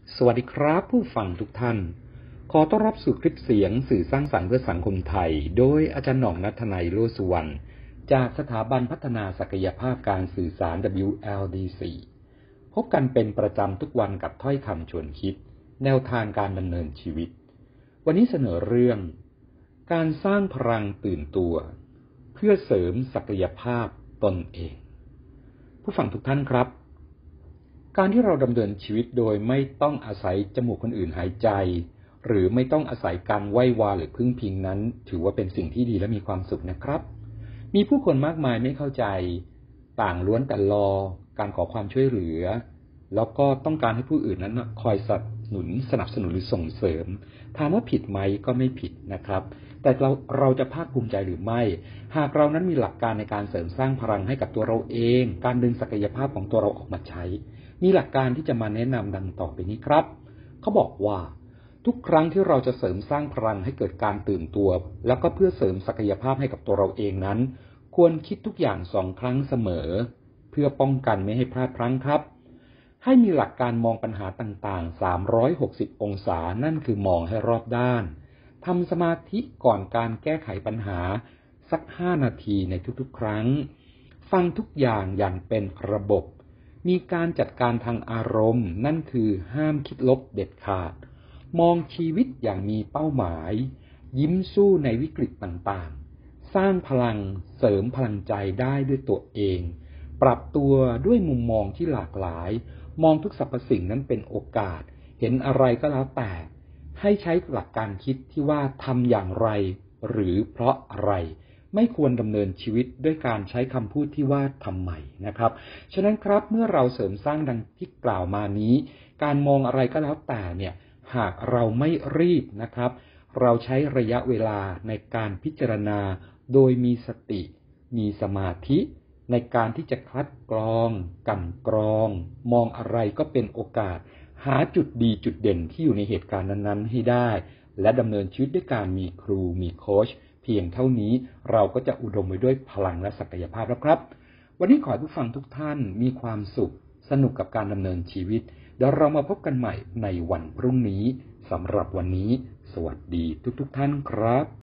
สวัสดีครับผู้ฟังทุกท่านขอต้อนรับสู่คลิปเสียงสื่อสร้างสรรค์เพื่อสังคมไทยโดยอาจารย์หน่อง ณัฐนัย โลสุวรรณจากสถาบันพัฒนาศักยภาพการสื่อสาร WLDC พบกันเป็นประจำทุกวันกับถ้อยคำชวนคิดแนวทางการดำเนินชีวิตวันนี้เสนอเรื่องการสร้างพลังตื่นตัวเพื่อเสริมศักยภาพตนเองผู้ฟังทุกท่านครับการที่เราดำเนินชีวิตโดยไม่ต้องอาศัยจมูกคนอื่นหายใจหรือไม่ต้องอาศัยการไหว้วานหรือพึ่งพิงนั้นถือว่าเป็นสิ่งที่ดีและมีความสุขนะครับมีผู้คนมากมายไม่เข้าใจต่างล้วนแต่รอการขอความช่วยเหลือแล้วก็ต้องการให้ผู้อื่นนั้นคอยสนับสนุนหรือส่งเสริมถามว่าผิดไหมก็ไม่ผิดนะครับแต่เราจะภาคภูมิใจหรือไม่หากเรานั้นมีหลักการในการเสริมสร้างพลังให้กับตัวเราเองการดึงศักยภาพของตัวเราออกมาใช้มีหลักการที่จะมาแนะนำดังต่อไปนี้ครับเขาบอกว่าทุกครั้งที่เราจะเสริมสร้างพลังให้เกิดการตื่นตัวแล้วก็เพื่อเสริมศักยภาพให้กับตัวเราเองนั้นควรคิดทุกอย่าง2 ครั้งเสมอเพื่อป้องกันไม่ให้พลาดพลั้งครับให้มีหลักการมองปัญหาต่างๆ360องศานั่นคือมองให้รอบด้านทำสมาธิก่อนการแก้ไขปัญหาสัก5 นาทีในทุกๆครั้งฟังทุกอย่างเป็นระบบมีการจัดการทางอารมณ์นั่นคือห้ามคิดลบเด็ดขาดมองชีวิตอย่างมีเป้าหมายยิ้มสู้ในวิกฤตต่างๆสร้างพลังเสริมพลังใจได้ด้วยตัวเองปรับตัวด้วยมุมมองที่หลากหลายมองทุกสรรพสิ่งนั้นเป็นโอกาสเห็นอะไรก็แล้วแต่ให้ใช้หลักการคิดที่ว่าทำอย่างไรหรือเพราะอะไรไม่ควรดำเนินชีวิตด้วยการใช้คำพูดที่ว่าทำไมนะครับฉะนั้นครับเมื่อเราเสริมสร้างดังที่กล่าวมานี้การมองอะไรก็แล้วแต่เนี่ยหากเราไม่รีบนะครับเราใช้ระยะเวลาในการพิจารณาโดยมีสติมีสมาธิในการที่จะคัดกรองกลั่นกรองมองอะไรก็เป็นโอกาสหาจุดดีจุดเด่นที่อยู่ในเหตุการณ์นั้นๆให้ได้และดำเนินชีวิตด้วยการมีครูมีโค้ชเพียงเท่านี้เราก็จะอุดมไปด้วยพลังและศักยภาพแล้วครับวันนี้ขอให้ผู้ฟังทุกท่านมีความสุขสนุกกับการดำเนินชีวิตเดี๋ยวเรามาพบกันใหม่ในวันพรุ่งนี้สำหรับวันนี้สวัสดีทุกท่านครับ